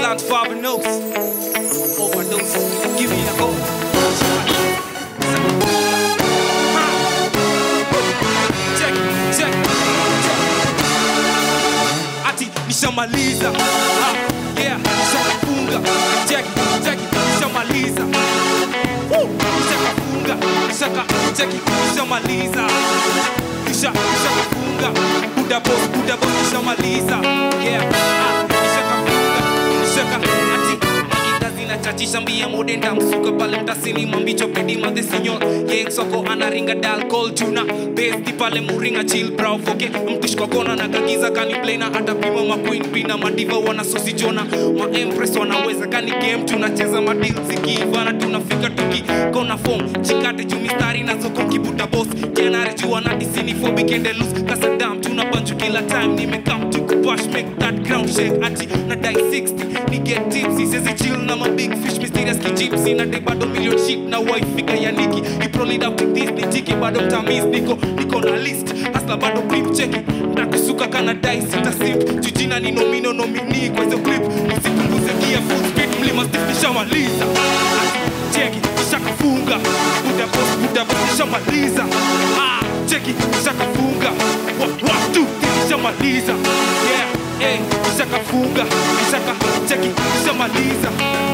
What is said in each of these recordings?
Land Fabinos. Overdose. Give me a go. Check. Ati nishamaliza. Yeah, nishafunga. Check. Nishamaliza. Nishafunga. Check. Nishamaliza. Nishafunga. Buda boss, nishamaliza. Yeah, nishafunga. Chachisha mbia mode ndamsuka pale mtasini mambicho pedima de senyor Yek soko anaringa dal call tuna Besti pale muringa chill brow foke Mtush kwa kona na kagiza kani plena Ata pima ma queen pina madiva wana sosi jona Ma empress wanaweza kani game tunacheza madil zikiva na tunafika tuki Kona form chikate jumistari na zoko kibuta boss Kianare juwa na disini fobi kende loose Kasa dam tunabanju kila time nimekam tukubash make that ground shake Ati na die 60 ni get tipsy Sezi chill na ma big fish mysterious ki gypsy na de bado million shit na wife fika ya Niki you probably up with this ni tiki bado mtamiz niko na list hasla bado clip cheki ndakusuka kana dice sita simp jujina ni nomino nomini kwa hizo clip usipunguze gear full speed mlima stifisha maliza cheki shakafunga buda boss shamaliza cheki shakafunga watu shamaliza yeah shakafunga cheki shamaliza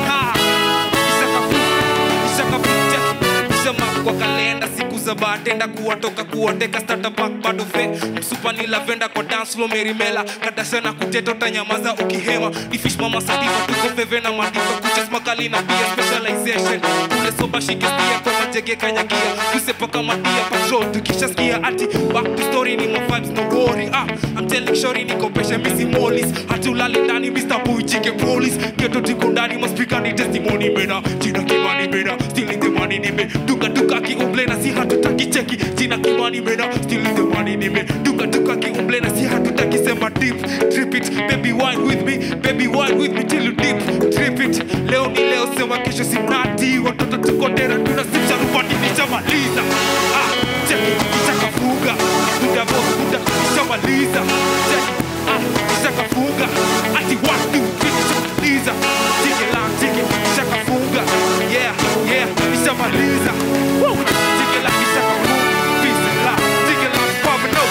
kwa kalenda siku za batenda kuwatoka kuwateka startup back bado fe msupa ni lavenda kwa dance floor merimela kadasana kuteto tanyamaza ukihema ifish mama sadiva tuko feve na madiva kuchas makali na pia specialization kule soba shikestia kwa majege kanyagia kusepa kama dia patrol tukishaskia ati back to story ni my vibes no worry I'm telling shori niko peshe misi molis hatulali ndani Mr. Boy chike police geto tiko ndani maspika ni testimony mena jina kimani mena stealing the money nime duka ki umblena si hatutaki cheki jina kimani mena stealing the money nime duka ki umblena si hatutaki sema deep trip it baby wine with me till you deep trip it leo ni leo sema kesho si mrati watoto tuko tena tunasifisha rupani nishamaliza cheki nishakafunga buda boss nishamaliza cheki nishakafunga ati watu nishamaliza cheki nishakafunga yeah nishamaliza cheki nishakafunga peace and love cheki Fabinos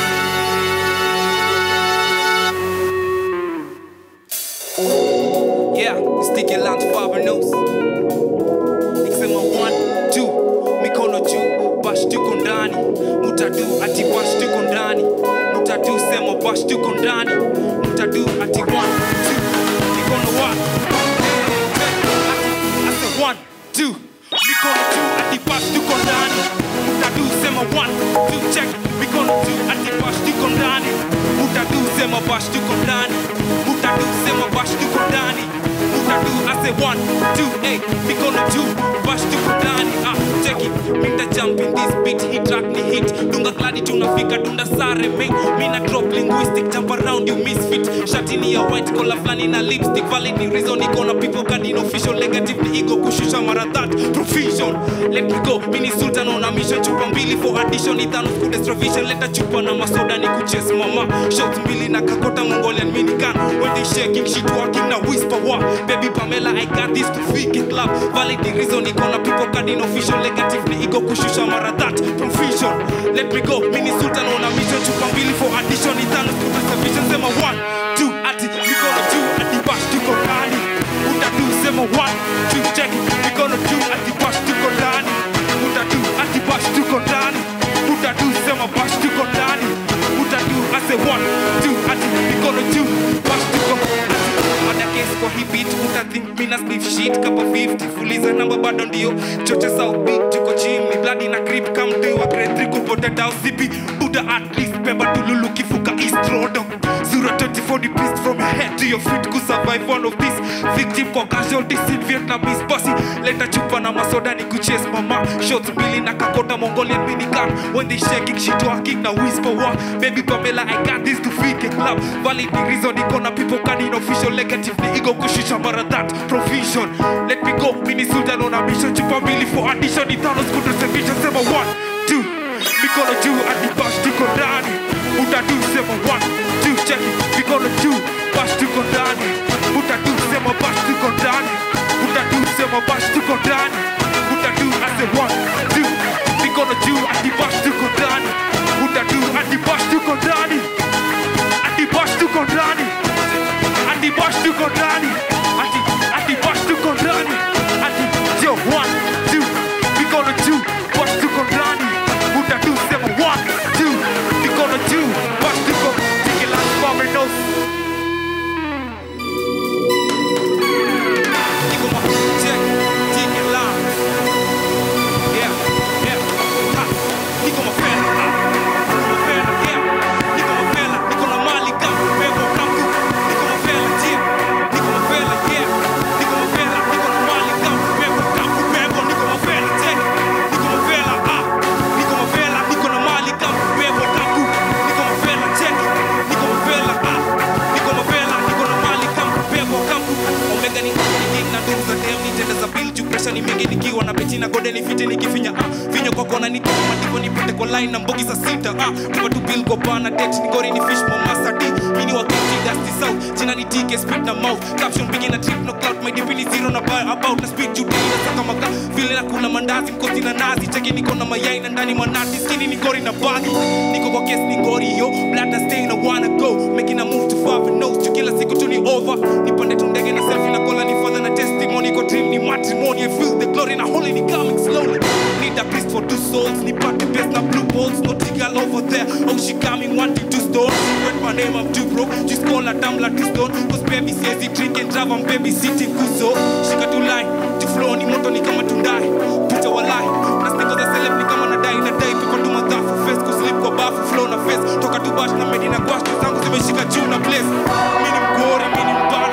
yeah sticky land Fabinos nikisema 1 2 mikono juu bash tuko ndani mutadu ati bash tuko ndani mutadu sema bash tuko ndani mutadu ati 1 2 mikono 1 ati 1 2 mikono 2 ati bash tuko ndani mutadu sema 1 2 check mikono 2 ati bash tuko ndani mutadu sema bash tuko ndani mutadu sema bash tuko ndani mutadu ase 1 2 hey mikono 2 bash tuko ndani check it minta jump in this beat hit track ni hit dunga gladi tunafika dunda sare mina drop linguistic jump around you misfit shati ni ya white collar flani na lipstick valid ni reason iko na people card official negative ni ego kushusha mara that provision let me go mini sultan on a mission chupa mbili for addition itano food extravision leta chupa na masoda ni kuchase mama shots mbili na kakota mongolian minigun when they shaking shit walking na whisper war baby Pamela I got this to fake it love valid ni reason iko na people card official negative ni ego kushusha mara that provision let me go mini sultan on a mission chupa mbili for addition itano food extravision sema 1 2 ati mikono 2 ati bash tuko ndani utadu sema 1 2 check mikono 2 ati bash tuko ndani utadu ati bash tuko ndani utadu sema bash tuko ndani utadu ase 1 2 ati mikono 2 bash tuko ada case kwa hii beat utathink mina sleep shit kapa 50 fuliza namba bado ndio chocha South Beat tuko chini ni bloody na grip come do a grade 3 kupote down CP Buddha at least pemba tululu kifuka East Road Zura 24 degrees from your head to your feet ku survive one of these victim kwa casualties in Vietnamese bossy leta chupa na masoda ni kuchase mama shots mbili na kakota Mongolian minigun when they shaking shit walking na whisper war baby Pamela I got this to fake it love valid the reason iko na people can official negative ni ego kushusha mara that provision let me go mini sultan on a mission chupa mbili for addition itano school reservation sema 1 2 mikono juu ati bash tuko ndani utadu sema 1 2 check mikono juu bash tuko ndani utadu sema bash tuko nikoma madivo nipate kwa line na mbogi za sita Tupa tu bill go bana date ni gori ni fish mama sadi Mini wa kiti dusty south Jina ni TK spit na mouth Caption begin a trip no clout My DP ni zero na buy about Na speed you daily na saka maga Vile na kula mandazi mkosi na nazi Cheki niko na mayai na ndani manati Skinny ni gori na bagi Niko kwa case ni gori yo Blood na stay na wanna go Making a move to far and nose Chukila siku tu ni over Nipande tu ndege na selfie na kola ni father na testimony Ko dream ni matrimony I feel the glory na holy ni coming slowly Need a priest for 2 souls Ni party best na blue balls No girl over there Oh she coming wanting to store She read my name I'm too broke Just call her damn like this stone Cause baby says he drink and drive I'm babysitting kuso She got to lie To flow ni moto ni kama tundai Pucha walai Na stiko za celeb ni kama nadai Nadai piko tu madhafu face Kuslip kwa bafu flow na face Toka tu bash na medi na gwash Zangu zimeshika juu na place Mini mgori mini mbara